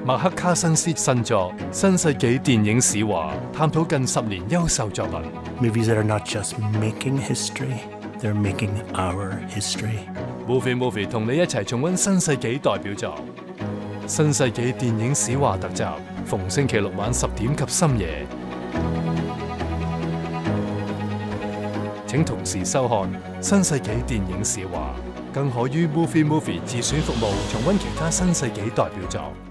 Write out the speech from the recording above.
麥克卡辛斯新作《新世紀電影史話》，探討近10年優秀作品。 Movies that are not just making history, they're making our history. Movie 同你一齊重溫新世紀代表作《新世紀電影史話》特集，逢星期六晚10點及深夜。請同時收看《新世紀電影史話》，更可於 Movie 自選服務重溫其他新世紀代表作。